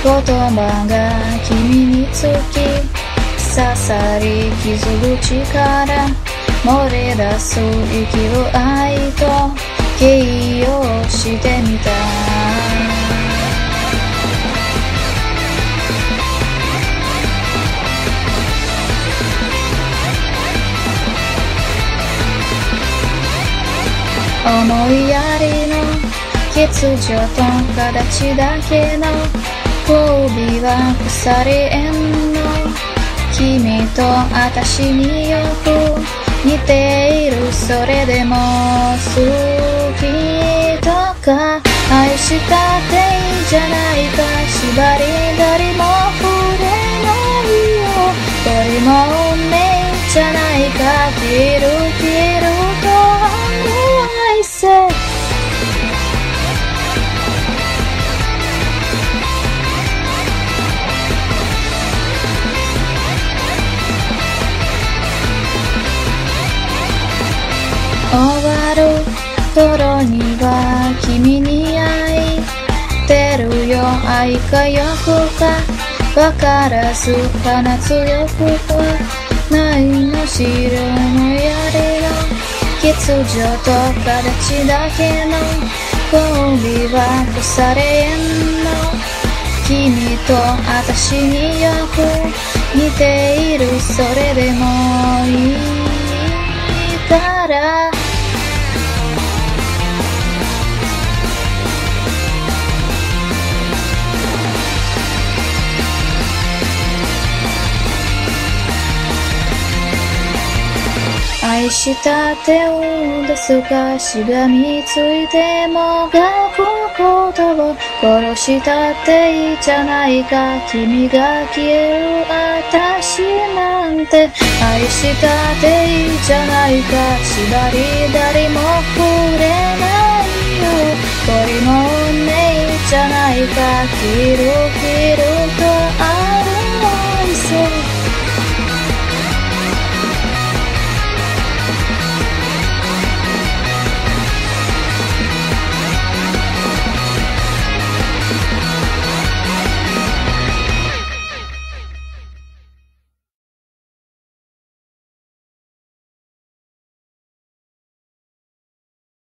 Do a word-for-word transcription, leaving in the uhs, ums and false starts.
言葉が君につき刺さり傷口から漏れ出す息を愛と形容してみた。思いやりの欠如と形だけの交尾は腐れ縁の君と私によく似ている。それでも好きとか愛したっていいじゃないか。縛り誰も触れないよ。鳥も運命じゃないか。消える消えると愛せ。終わる頃には君に会いてるよ。愛か欲か分からず放つ欲はないの。白の槍の欠如と形だけの交尾は腐れ縁の君と私によく似ている。それでもいいから愛した手を出すかしがみついてもがくことを殺したっていいじゃないか。君が消える私なんて愛したっていいじゃないか。縛り誰も触れないよ。鳥も運命じゃないか。消える消える